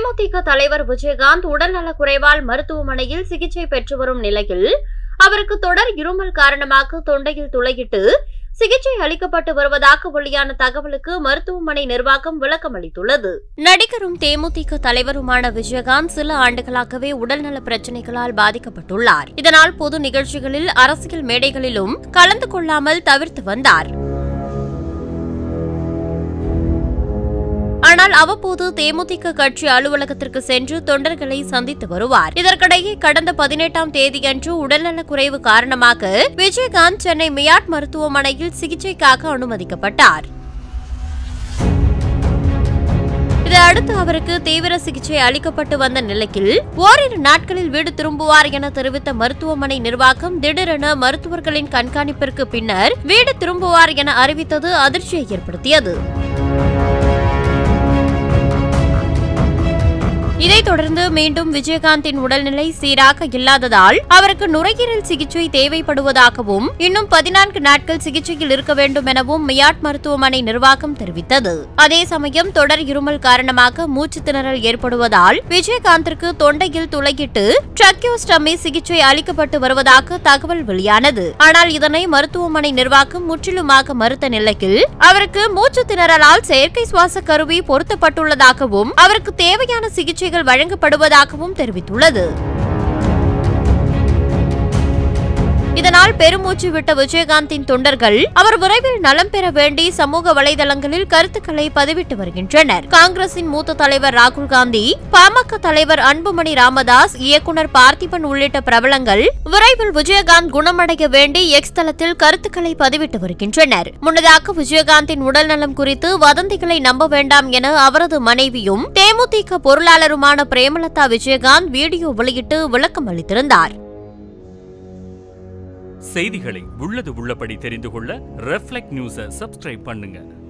தேமுதிக தலைவர் விஜயகாந்த் உடல்நலக் குறைவால் மருத்துவமனையில் சிகிச்சை பெற்று வரும் நிலையில் அவருக்கு தொடர் இருமல் காரணமாக தொண்டையில் துளையிட்டு சிகிச்சை அளிக்கப்பட்டு வருவதாக வெளியான தகவலுக்கு மருத்துவமனை நிர்வாகம் விளக்கம் அளித்துள்ளது. நடிகரும் தேமுதிக தலைவருமான விஜயகாந்த் சில ஆண்டுகளாகவே உடல்நல பிரச்சினைகளால் பாதிக்கப்பட்டுள்ளார். இதனால் பொது நிகழ்ச்சிகளில், அரசியல் மேடைகளிலும் கலந்து கொள்ளாமல் தவிர்த்து வந்தார். ஆனால் அவ்வப்போது தேமுதிக கட்சி அலுவலகத்திற்கு சென்று தொண்டர்களை சந்தித்து வருவார். இதற்கிடையே கடந்த 18ஆம் தேதியன்று உடல்நலக் குறைவு காரணமாக விஜயகாந்த் சென்னை மியாட் மருத்துவமனையில் சிகிச்சைக்காக அனுமதிக்கப்பட்டார். இதையடுத்து அவருக்கு தீவிர சிகிச்சை அளிக்கப்பட்டு வந்த நிலையில் ஓரிரு நாட்களில் வீடு திரும்புவார் என தெரிவித்த மருத்துவமனை நிர்வாகம் திடீரென மருத்துவர்களின் கண்காணிப்பிற்கு பின்னர் வீடு திரும்புவார் என அறிவித்தது அதிர்ச்சியை ஏற்படுத்தியது. இதைத் தொடர்ந்து மீண்டும் விஜயகாந்தின் உடல்நிலை சீராக இல்லாததால் அவருக்கு நுரையீரல் சிகிச்சை தேவைப்படுவதாகவும் இன்னும் 14 நாட்கள் சிகிச்சையில் இருக்க வேண்டும் எனவும் மியாட் மருத்துவமனை நிர்வாகம் தெரிவித்தது. அதே சமயம் தொடர் இருமல் காரணமாக மூச்சு திணறல் ஏற்படுவதால் விஜயகாந்திற்கு தொண்டையில் துளையிட்டு ட்ரக்கியோஸ்டமி சிகிச்சை அளிக்கப்பட்டு வருவதாக தகவல் வெளியானது. ஆனால் இதனை மருத்துவமனை நிர்வாகம் முற்றிலுமாக மறுத்த நிலையில் அவருக்கு மூச்சு திணறலால் செயற்கை சுவாச கருவி பொருத்தப்பட்டுள்ளதாகவும் அவருக்கு தேவையான சிகிச்சை வழங்கப்படுவதாகவும் தெரிவித்துள்ளது. இதனால் பெருமூச்சு விட்ட விஜயகாந்தின் தொண்டர்கள் அவர் விரைவில் நலம் பெற வேண்டி சமூக வலைதளங்களில் கருத்துக்களை பதிவிட்டு வருகின்றனர். காங்கிரசின் மூத்த தலைவர் ராகுல் காந்தி, பாமக தலைவர் அன்புமணி ராமதாஸ், இயக்குநர் பார்த்திபன் உள்ளிட்ட பிரபலங்கள் விரைவில் விஜயகாந்த் குணமடைய வேண்டி எக்ஸ் தளத்தில் கருத்துக்களை பதிவிட்டு வருகின்றனர். முன்னதாக விஜயகாந்தின் உடல்நலம் குறித்து வதந்திகளை நம்ப வேண்டாம் என அவரது மனைவியும் தேமுதிக பொருளாளருமான பிரேமலதா விஜயகாந்த் வீடியோ வெளியிட்டு விளக்கம் அளித்திருந்தார். செய்திகளை உள்ளது உள்ளபடி தெரிந்து கொள்ள ரெஃப்ளெக்ட் நியூஸை சப்ஸ்கிரைப் பண்ணுங்க.